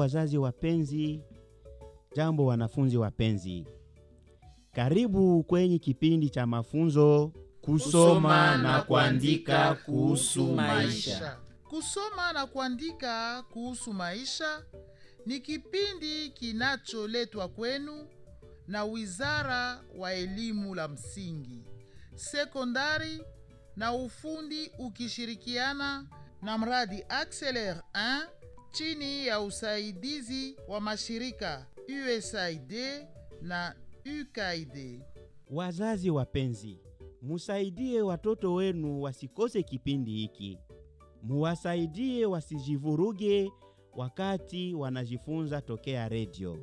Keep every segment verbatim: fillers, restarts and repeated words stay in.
wazazi wapenzi, jambo wanafunzi wapenzi. Karibu kwenye kipindi cha mafunzo kusoma na kuandika kuhusu maisha. Kusoma na kuandika kuhusu maisha ni kipindi kinacholetwa kwenu na Wizara wa Elimu la Msingi, Sekondari na Ufundi ukishirikiana na mradi Acceler moja chini ya usaidizi wa mashirika U S A I D na U K A I D. Wazazi wapenzi, musaidie watoto wenu wasikose kipindi hiki. Muwasaidie wasijivuruge wakati wanajifunza tokea radio.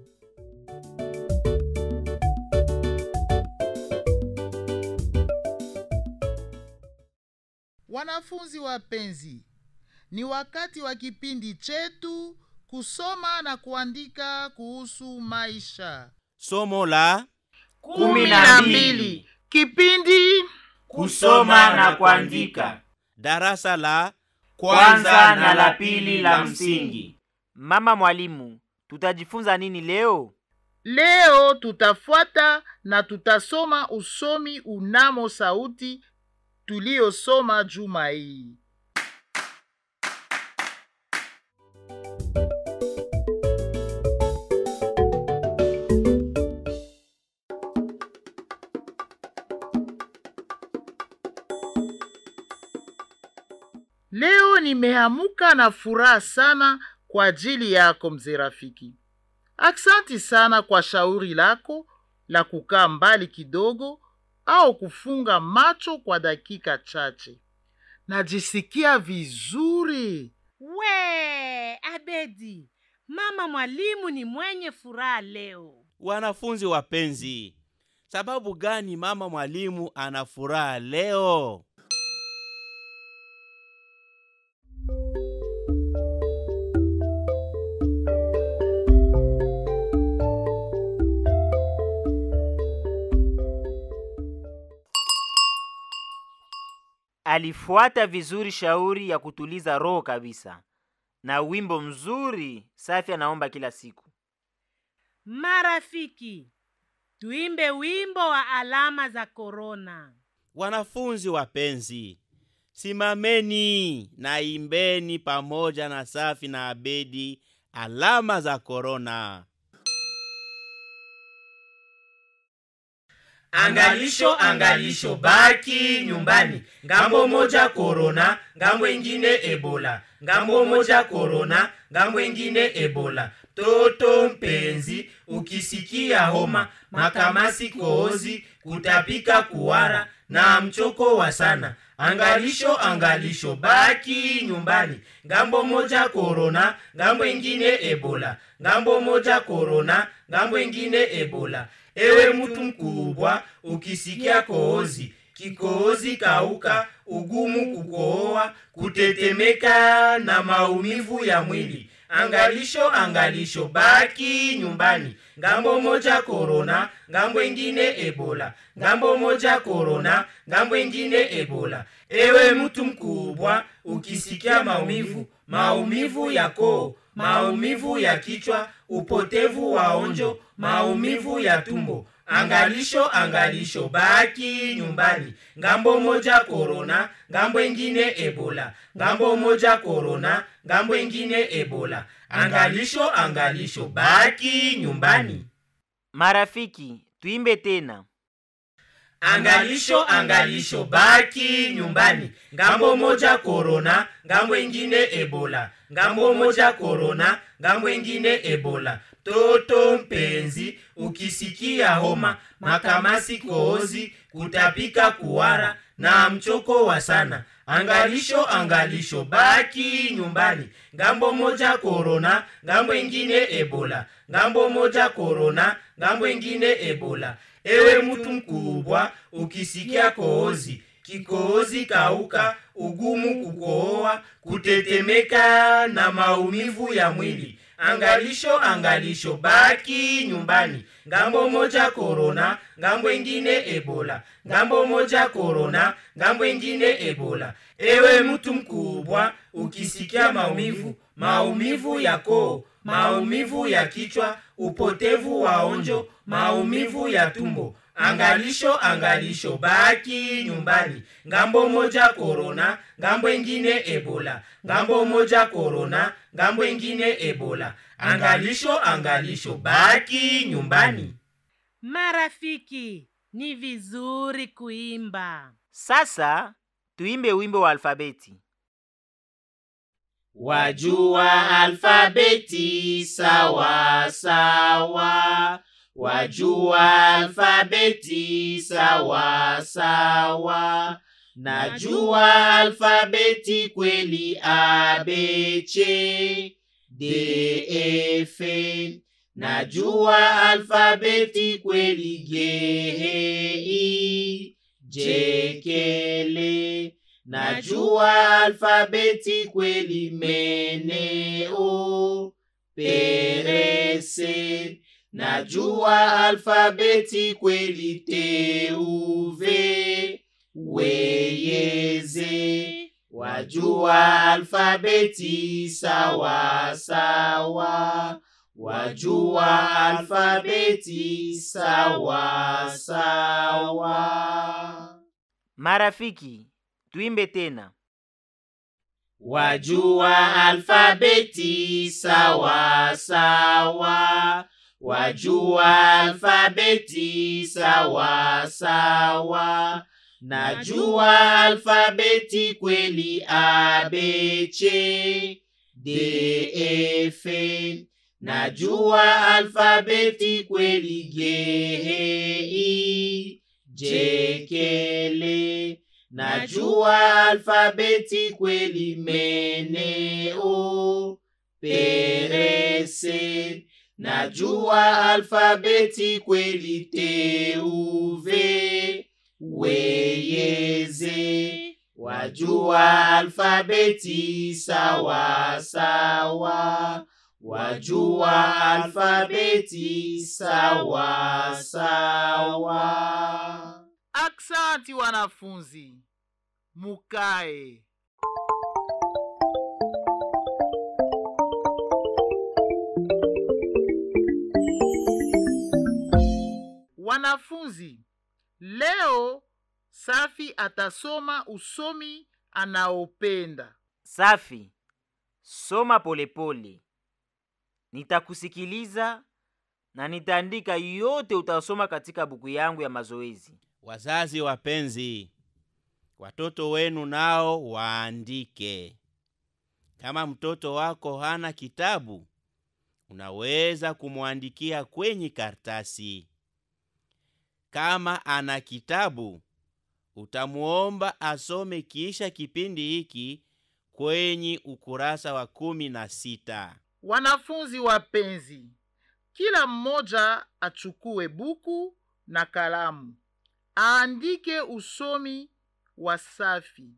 Wanafunzi wapenzi, ni wakati wa kipindi chetu kusoma na kuandika kuhusu maisha. Somo la kumi na mbili. Kipindi kusoma na kuandika. Darasa la kwanza na la pili la msingi. Mama mwalimu, tutajifunza nini leo? Leo tutafuata na tutasoma usomi unamo sauti tuliosoma juma hii. Leo nimehamuka na furaha sana kwa ajili yako mzee rafiki. Aksanti sana kwa shauri lako la kukaa mbali kidogo au kufunga macho kwa dakika chache. Najisikia vizuri. We, Abedi, mama mwalimu ni mwenye furaha leo. wanafunzi wapenzi, sababu gani mama mwalimu ana furaha leo? Alifuata vizuri shauri ya kutuliza roho kabisa. Na wimbo mzuri safi anaomba kila siku. Marafiki, tuimbe wimbo wa alama za korona. Wanafunzi wapenzi, simameni na imbeni pamoja na Safi na Abedi alama za korona. Angalisho, angalisho, baki nyumbani. Ngambo moja korona, ngambo ingine ebola. Ngambo moja korona, ngambo ingine ebola. Toto mpenzi, ukisikia homa, makamasi, kohozi, kutapika, kuwara na mchoko wa sana. Angalisho, angalisho, baki nyumbani. Ngambo moja korona, ngambo ingine ebola. Ngambo moja korona, ngambo ingine ebola. Ewe mtu mkubwa, ukisikia kohozi, kikohozi kauka, ugumu kukohoa, kutetemeka na maumivu ya mwili. Angalisho, angalisho, baki nyumbani. Ngambo moja korona, ngambo ingine ebola. Ngambo moja korona, ngambo ingine ebola. Ewe mtu mkubwa, ukisikia maumivu, maumivu ya koo, maumivu ya kichwa, upotevu wa onjo, maumivu ya tumbo. Angalisho, angalisho, baki nyumbani. Ngambo moja korona, ngambo ingine ebola. Ngambo moja korona, ngambo ingine ebola. Angalisho, angalisho, baki nyumbani. Marafiki, tuimbe tena. Angalisho, angalisho, baki nyumbani. Ngambo moja korona, ngambo ingine ebola. Ngambo moja korona, ngambo ingine ebola. Toto mpenzi, ukisikia homa, makamasi, kohozi, kutapika, kuwara na mchoko wa sana. Angalisho, angalisho, baki nyumbani. Ngambo moja korona, ngambo ingine ebola. Ngambo moja korona, ngambo ingine ebola. Ewe mtu mkubwa, ukisikia kohozi, kikohozi kauka, ugumu kukohoa, kutetemeka na maumivu ya mwili. Angalisho, angalisho, baki nyumbani. Ngambo moja korona, ngambo ingine ebola. Ngambo moja korona, ngambo ingine ebola. Ewe mtu mkubwa, ukisikia maumivu, maumivu ya koo, maumivu ya kichwa, upotevu wa onjo, maumivu ya tumbo. Angalisho, angalisho, baki nyumbani. Ngambo moja korona, ngambo ingine ebola. Ngambo moja korona, ngambo ingine ebola. Angalisho, angalisho, baki nyumbani. Marafiki, ni vizuri kuimba. Sasa tuimbe wimbo wa alfabeti. Wajua alfabeti sawa sawa. Wajua alfabeti sawa sawa. Najua alfabeti kweli A, B, C, D, E, F. Najua alfabeti kweli G, H, I, J, K, L. Najua alfabeti kweli M, N, O, P, R, S. Najua alfabeti kweli T, U, V, W, Z. Wajua alfabeti sawa sawa. Wajua alfabeti sawa sawa. Marafiki, tuimbe tena. Wajua alfabeti sawa sawa. Wajua alfabeti sawa sawa. Najua alfabeti kweli A, B, C, D, E, F. Najua alfabeti kweli G, H, I, J, K, L. Najua alfabeti kweli M, N, O, P, R, S. Najua alfabeti kweli T, U, V, W, Z. Wajua alfabeti sawa sawa. Wajua alfabeti sawa sawa. Aksanti wanafunzi, mukae. Wanafunzi, leo Safi atasoma usomi anaopenda. Safi, soma polepole pole. Nitakusikiliza na nitaandika yote utasoma katika buku yangu ya mazoezi. Wazazi wapenzi, watoto wenu nao waandike. Kama mtoto wako hana kitabu, unaweza kumwandikia kwenye karatasi. Kama ana kitabu, utamuomba asome kisha kipindi hiki kwenye ukurasa wa kumi na sita. Wanafunzi wapenzi, kila mmoja achukue buku na kalamu, aandike usomi wa Safi.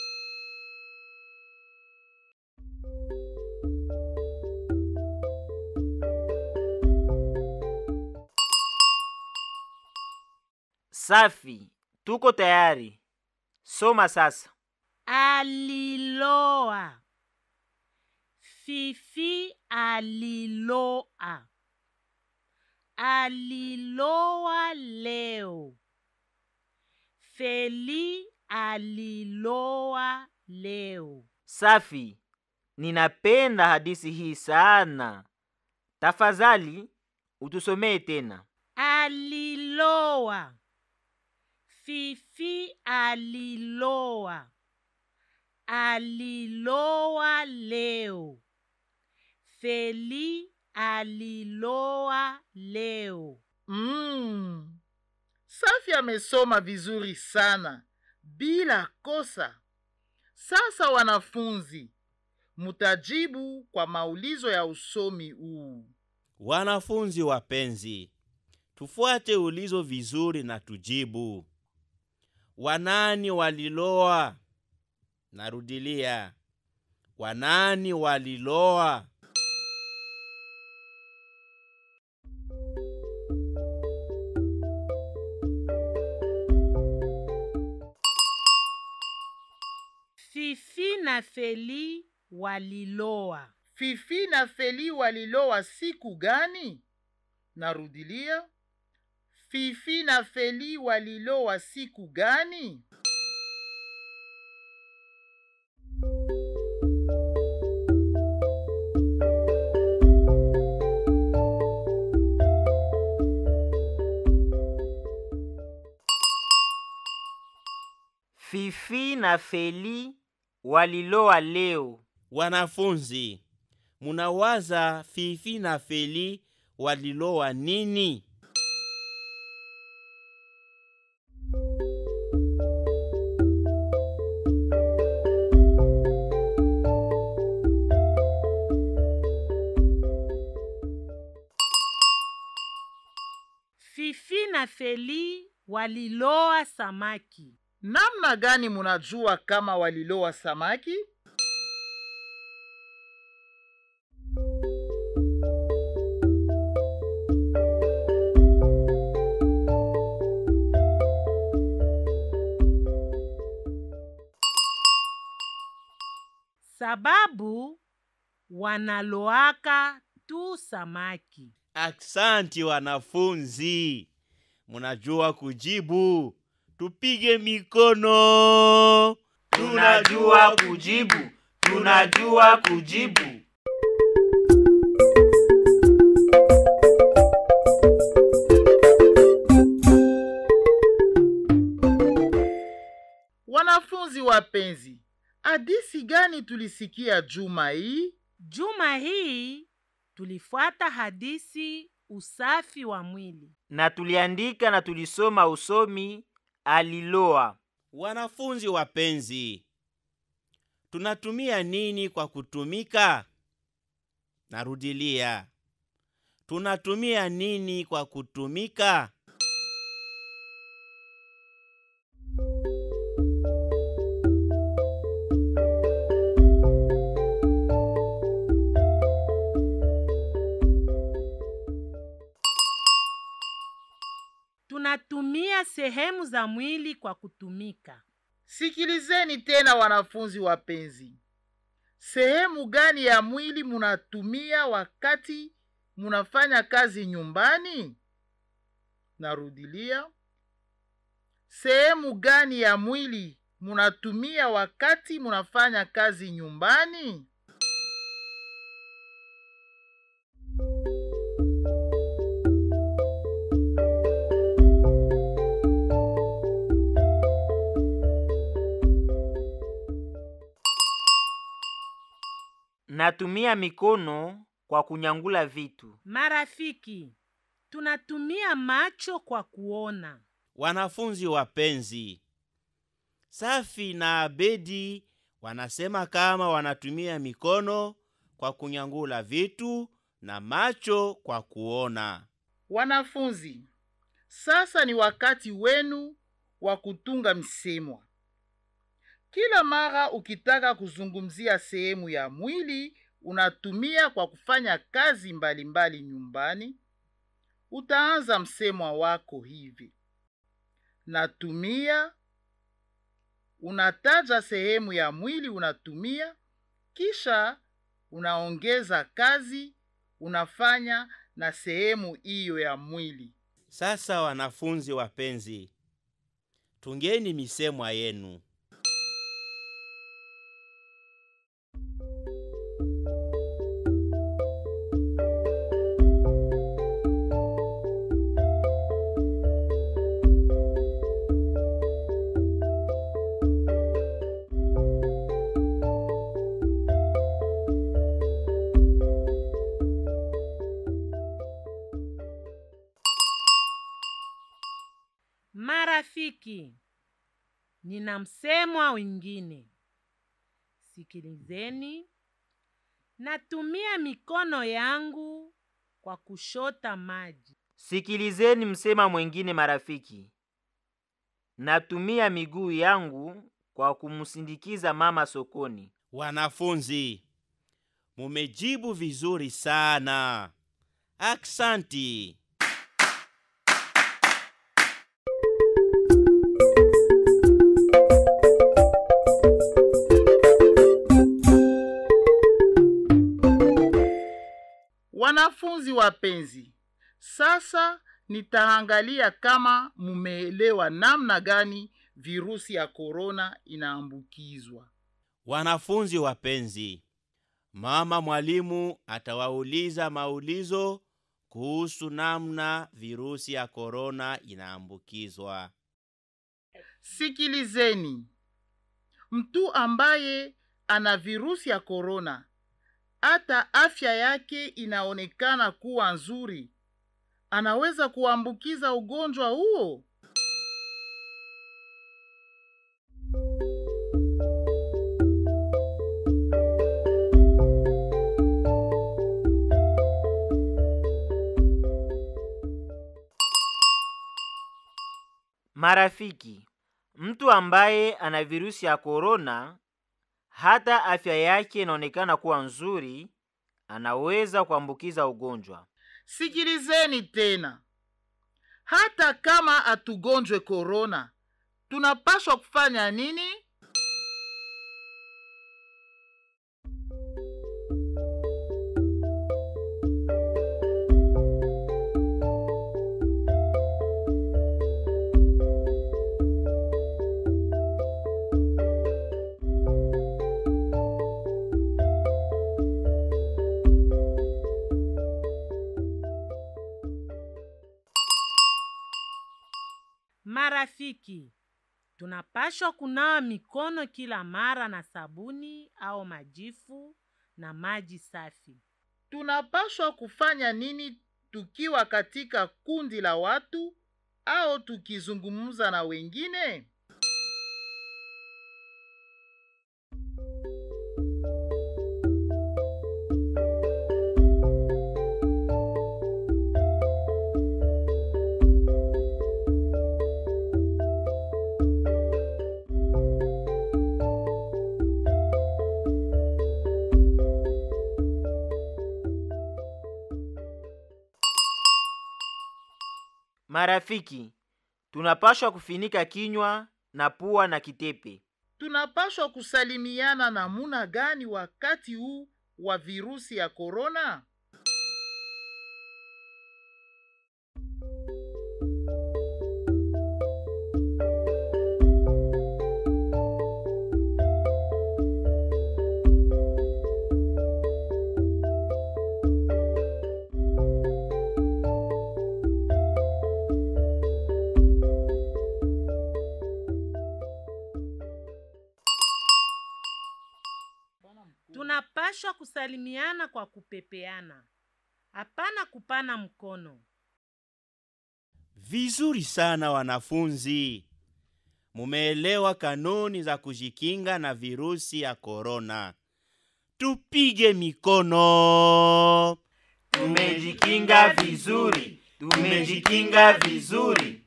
Safi, tuko tayari. Soma sasa. Aliloa. Fifi aliloa. Aliloa leo. Feli aliloa leo. Safi, ninapenda hadithi hii sana. Tafadhali, utusomee tena. Aliloa. Fifi aliloa. Aliloa leo. Feli aliloa leo. Mm. Safi amesoma vizuri sana, bila kosa. Sasa wanafunzi, mutajibu kwa maulizo ya usomi huu. Wanafunzi wapenzi, tufuate ulizo vizuri na tujibu. Wanani waliloa? Narudilia. Wanani waliloa? Fifi na Feli waliloa. Fifi na Feli waliloa siku gani? Narudilia, Fifi na Feli waliloa siku gani? Fifi na Feli waliloa leo. Wanafunzi, munawaza Fifi na Feli waliloa nini? Fifi na Feli waliloa samaki. Namna gani munajua kama waliloa samaki? Sababu wanaloaka tu samaki. Aksanti wanafunzi, munajua kujibu. Tupige mikono. Tunajua kujibu. Tunajua kujibu. Wanafunzi wapenzi, hadithi gani tulisikia juma hii? Juma hii tulifuata hadithi usafi wa mwili. Na tuliandika na tulisoma usomi aliloa. Wanafunzi wapenzi, tunatumia nini kwa kutumika? Narudilia, tunatumia nini kwa kutumika? Tunatumia sehemu za mwili kwa kutumika. Sikilizeni tena wanafunzi wapenzi. Sehemu gani ya mwili munatumia wakati munafanya kazi nyumbani? Narudilia, sehemu gani ya mwili munatumia wakati munafanya kazi nyumbani? Natumia mikono kwa kunyangula vitu. Marafiki, tunatumia macho kwa kuona. Wanafunzi wapenzi, Safi na Abedi wanasema kama wanatumia mikono kwa kunyangula vitu na macho kwa kuona. Wanafunzi, sasa ni wakati wenu wa kutunga msemwa. Kila mara ukitaka kuzungumzia sehemu ya mwili unatumia kwa kufanya kazi mbalimbali mbali nyumbani, utaanza msemwa wako hivi: natumia. Unataja sehemu ya mwili unatumia, kisha unaongeza kazi unafanya na sehemu hiyo ya mwili. Sasa wanafunzi wapenzi, tungeni misemwa yenu. Marafiki, nina msemwa wengine. Sikilizeni. Natumia mikono yangu kwa kushota maji. Sikilizeni msema mwengine marafiki. Natumia miguu yangu kwa kumsindikiza mama sokoni. Wanafunzi, mumejibu vizuri sana. Aksanti. Wanafunzi wapenzi, sasa nitaangalia kama mumeelewa namna gani virusi ya korona inaambukizwa. Wanafunzi wapenzi, mama mwalimu atawauliza maulizo kuhusu namna virusi ya korona inaambukizwa. Sikilizeni. Mtu ambaye ana virusi ya korona, hata afya yake inaonekana kuwa nzuri, anaweza kuambukiza ugonjwa huo? Marafiki, mtu ambaye ana virusi ya korona, hata afya yake inaonekana kuwa nzuri, anaweza kuambukiza ugonjwa. Sikilizeni tena. Hata kama hatugonjwe korona, tunapaswa kufanya nini? Marafiki, tunapashwa kunawa mikono kila mara na sabuni au majifu na maji safi. Tunapaswa kufanya nini tukiwa katika kundi la watu au tukizungumza na wengine? Marafiki, tunapashwa kufinika kinywa na pua na kitepe. Tunapaswa kusalimiana namuna gani wakati huu wa virusi ya korona? Tunapashwa kusalimiana kwa kupepeana, hapana kupana mkono. Vizuri sana wanafunzi. Mumeelewa kanuni za kujikinga na virusi ya korona. Tupige mikono. Tumejikinga vizuri. Tumejikinga vizuri.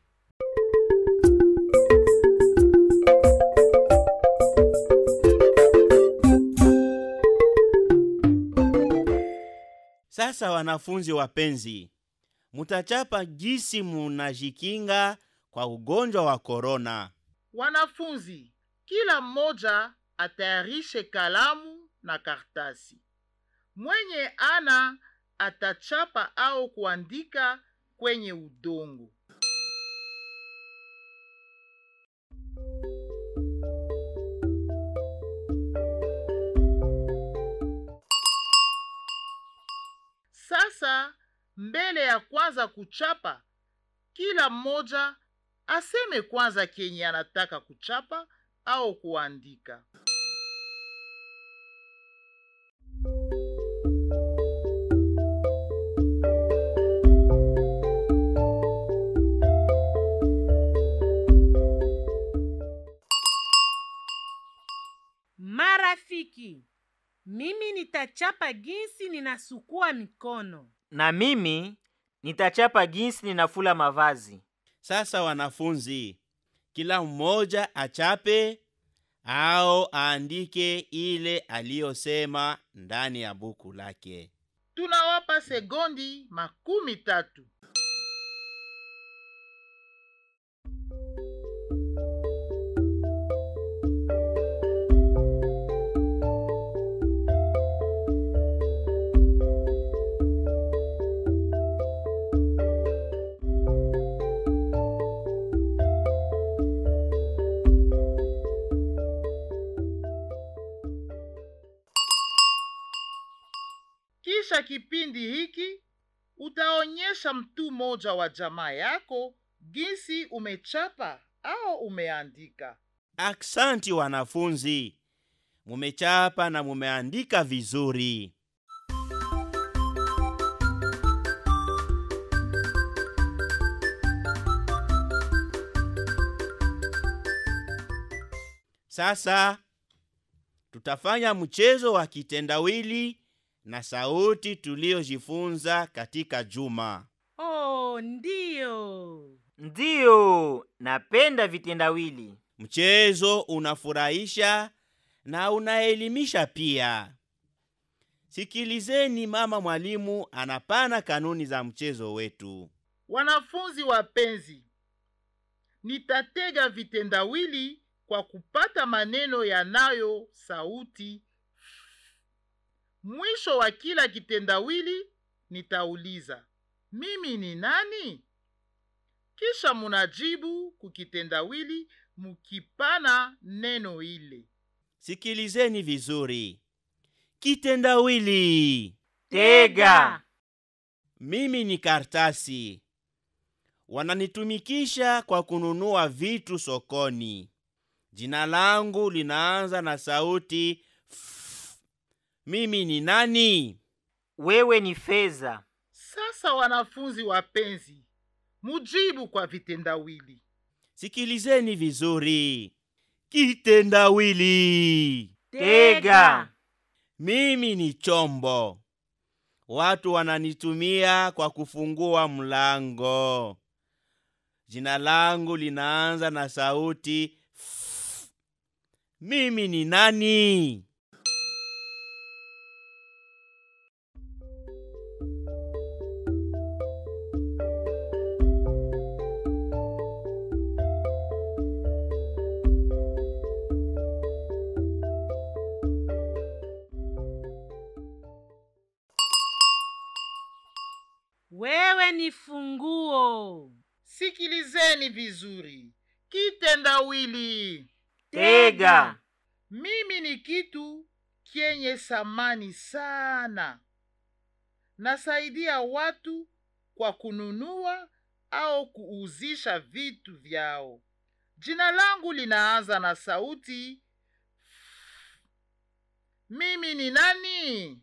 Sasa wanafunzi wapenzi, mutachapa gisi munajikinga kwa ugonjwa wa korona. Wanafunzi, kila mmoja atayarishe kalamu na kartasi. Mwenye ana atachapa au kuandika kwenye udongo. Sasa mbele ya kwanza kuchapa, kila mmoja aseme kwanza kenye anataka kuchapa au kuandika. Marafiki, mimi nitachapa jinsi ninasukua mikono. Na mimi nitachapa jinsi ninafula mavazi. Sasa wanafunzi, kila mmoja achape au aandike ile aliyosema ndani ya buku lake. Tunawapa sekondi makumi tatu. Kisha kipindi hiki utaonyesha mtu mmoja wa jamaa yako jinsi umechapa au umeandika. Aksanti wanafunzi, mumechapa na mumeandika vizuri. Sasa tutafanya mchezo wa kitendawili na sauti tuliojifunza katika juma. Oh, ndiyo. Ndiyo, napenda vitendawili. Mchezo unafurahisha na unaelimisha pia. Sikilizeni, mama mwalimu anapana kanuni za mchezo wetu. Wanafunzi wapenzi, nitatega vitendawili kwa kupata maneno yanayo sauti. Mwisho wa kila kitendawili nitauliza, mimi ni nani? Kisha munajibu kukitendawili mukipana neno ile. Sikilizeni vizuri. Kitendawili. Tega. Mimi ni kartasi. Wananitumikisha kwa kununua vitu sokoni. Jina langu linaanza na sauti F. Mimi ni nani? Wewe ni fedha. Sasa wanafunzi wapenzi, mujibu kwa vitendawili. Sikilizeni vizuri. Kitendawili. Tega. Mimi ni chombo. Watu wananitumia kwa kufungua mlango. Jina langu linaanza na sauti F. Mimi ni nani? Wewe ni funguo. Sikilizeni vizuri. Kitendawili. Tega. Mimi ni kitu kenye samani sana. Nasaidia watu kwa kununua au kuuzisha vitu vyao. Jina langu linaanza na sauti F. Mimi ni nani?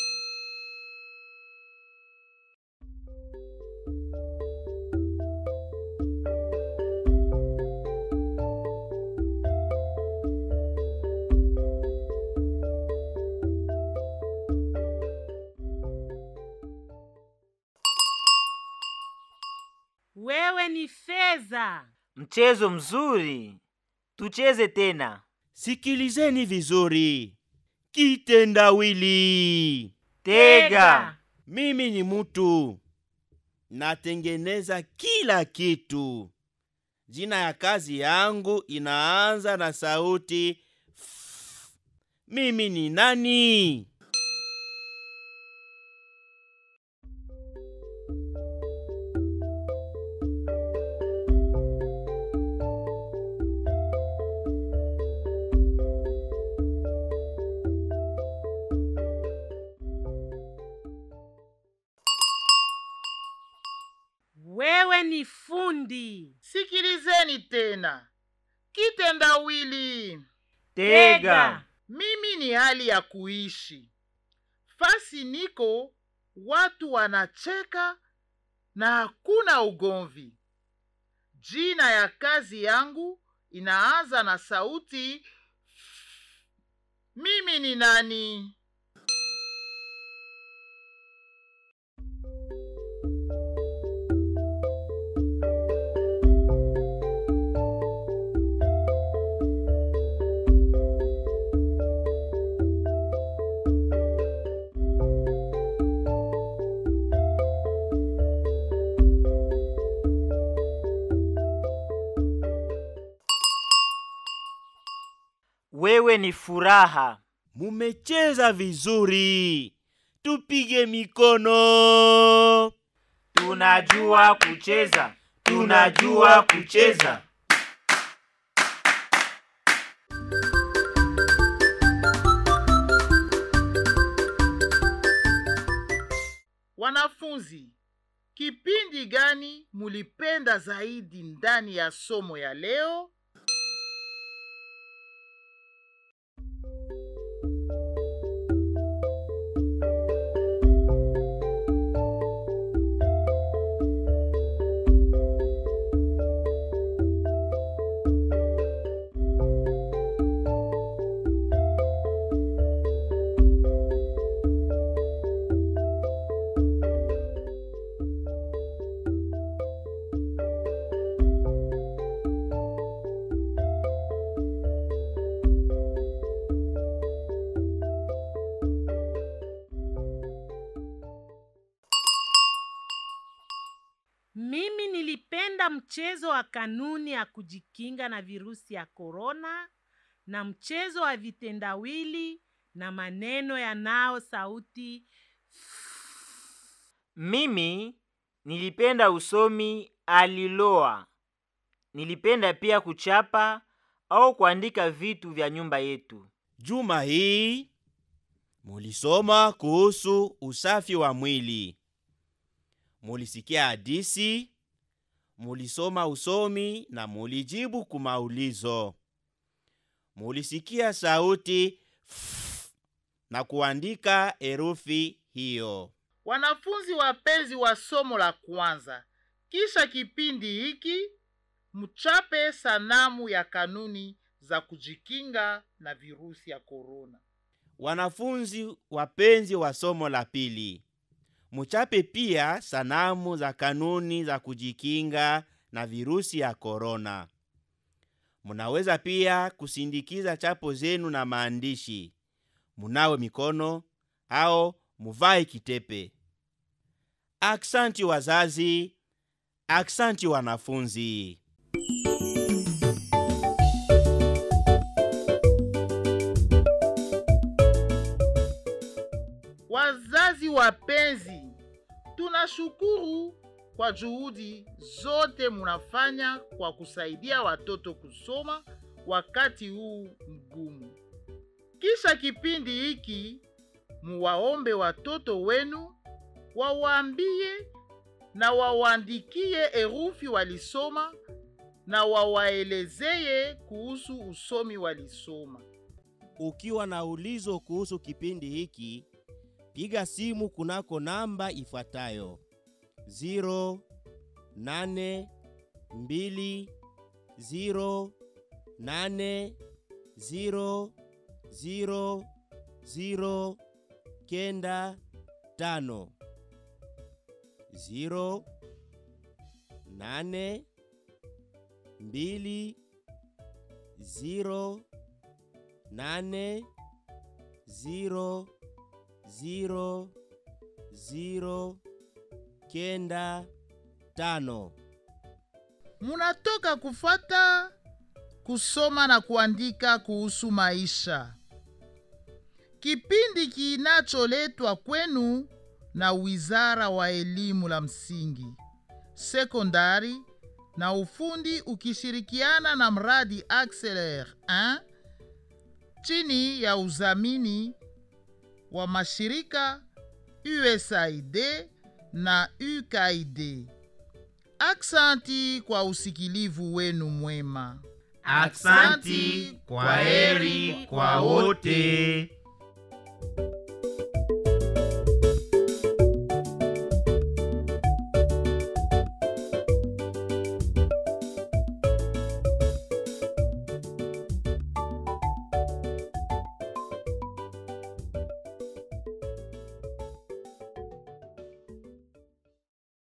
Wewe ni fedha. Mchezo mzuri. Tucheze tena. Sikilizeni vizuri. Kitendawili. Tega. Mimi ni mtu. Natengeneza kila kitu. Jina ya kazi yangu inaanza na sauti F. Mimi ni nani? Wewe ni fundi. Sikilizeni tena. Kitendawili. Tega. Mimi ni hali ya kuishi. Fasi niko, watu wanacheka na hakuna ugomvi. Jina ya kazi yangu inaanza na sauti F. Mimi ni nani? Wewe ni furaha. Mumecheza vizuri. Tupige mikono. Tunajua kucheza. Tunajua kucheza. Wanafunzi, kipindi gani mulipenda zaidi ndani ya somo ya leo? Mimi nilipenda mchezo wa kanuni ya kujikinga na virusi ya korona na mchezo wa vitendawili na maneno yanao sauti. Mimi nilipenda usomi aliloa. Nilipenda pia kuchapa au kuandika vitu vya nyumba yetu. Juma hii mulisoma kuhusu usafi wa mwili. Mulisikia hadisi, mulisoma usomi na mulijibu kumaulizo. Mulisikia sauti F na kuandika herufi hiyo. Wanafunzi wapenzi wa somo la kwanza, kisha kipindi hiki mchape sanamu ya kanuni za kujikinga na virusi ya korona. Wanafunzi wapenzi wa somo la pili, muchape pia sanamu za kanuni za kujikinga na virusi ya korona. Munaweza pia kusindikiza chapo zenu na maandishi. Munawe mikono au muvae kitepe. Aksanti wazazi, aksanti wanafunzi. Wazazi wapenzi, tunashukuru kwa juhudi zote munafanya kwa kusaidia watoto kusoma wakati huu mgumu. Kisha kipindi hiki, muwaombe watoto wenu wawaambie na wawaandikie herufi walisoma na wawaelezeye kuhusu usomi walisoma. Ukiwa na ulizo kuhusu kipindi hiki, piga simu kunako namba ifuatayo: zero nane mbili zero nane zero zero zero kenda tano. Zero nane mbili zero nane zero zero zero kenda tano. Munatoka kufata kusoma na kuandika kuhusu maisha, kipindi kinacholetwa kwenu na Wizara wa Elimu la Msingi, Sekondari na Ufundi ukishirikiana na mradi Acceler moja chini ya uzamini wa mashirika U S A I D na U K A I D. Aksanti kwa usikilivu wenu mwema. Aksanti, kwaheri kwa wote.